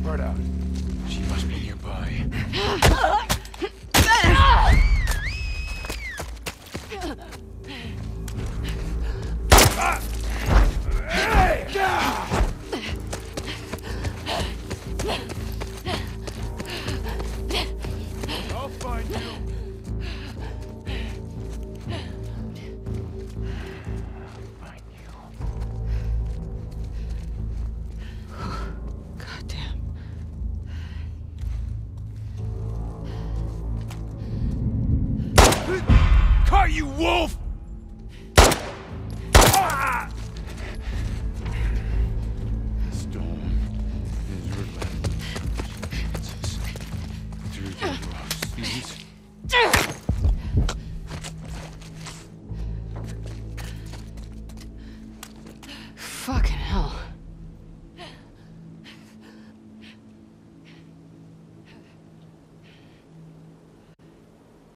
Spread out. She must be nearby. I'll find you. Goddamn. Caught you, wolf!